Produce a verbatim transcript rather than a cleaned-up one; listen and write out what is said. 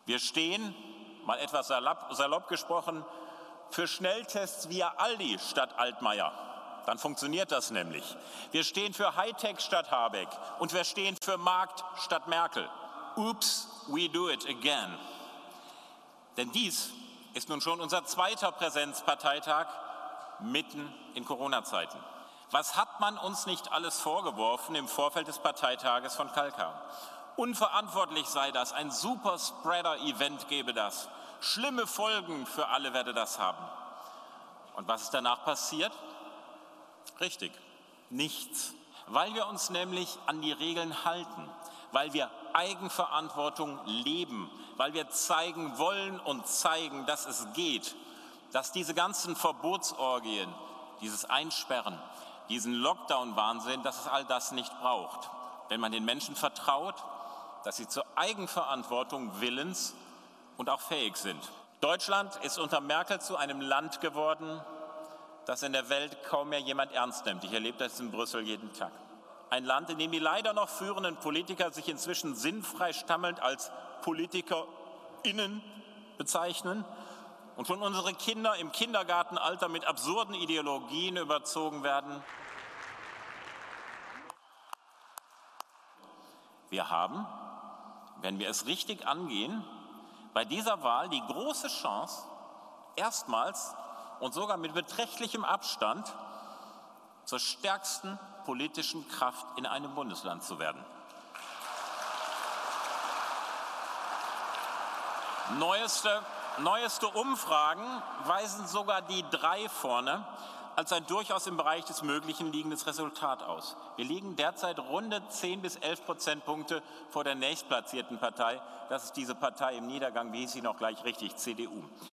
Wir stehen, mal etwas salopp, salopp gesprochen, für Schnelltests via Aldi statt Altmaier. Dann funktioniert das nämlich. Wir stehen für Hightech statt Habeck und wir stehen für Markt statt Merkel. Oops, we do it again. Denn dies ist nun schon unser zweiter Präsenzparteitag mitten in Corona-Zeiten. Was hat man uns nicht alles vorgeworfen im Vorfeld des Parteitages von Kalkar? Unverantwortlich sei das, ein Superspreader-Event gebe das. Schlimme Folgen für alle werde das haben. Und was ist danach passiert? Richtig, nichts. Weil wir uns nämlich an die Regeln halten, weil wir Eigenverantwortung leben, weil wir zeigen wollen und zeigen, dass es geht, dass diese ganzen Verbotsorgien, dieses Einsperren, diesen Lockdown-Wahnsinn, dass es all das nicht braucht. Wenn man den Menschen vertraut, dass sie zur Eigenverantwortung willens und auch fähig sind. Deutschland ist unter Merkel zu einem Land geworden, das in der Welt kaum mehr jemand ernst nimmt. Ich erlebe das in Brüssel jeden Tag. Ein Land, in dem die leider noch führenden Politiker sich inzwischen sinnfrei stammelnd als PolitikerInnen bezeichnen und schon unsere Kinder im Kindergartenalter mit absurden Ideologien überzogen werden. Wir haben, wenn wir es richtig angehen, bei dieser Wahl die große Chance, erstmals und sogar mit beträchtlichem Abstand zur stärksten politischen Kraft in einem Bundesland zu werden. Neueste, neueste Umfragen weisen sogar die drei vorne als ein durchaus im Bereich des Möglichen liegendes Resultat aus. Wir liegen derzeit runde zehn bis elf Prozentpunkte vor der nächstplatzierten Partei. Das ist diese Partei im Niedergang, wie hieß sie noch gleich richtig, C D U.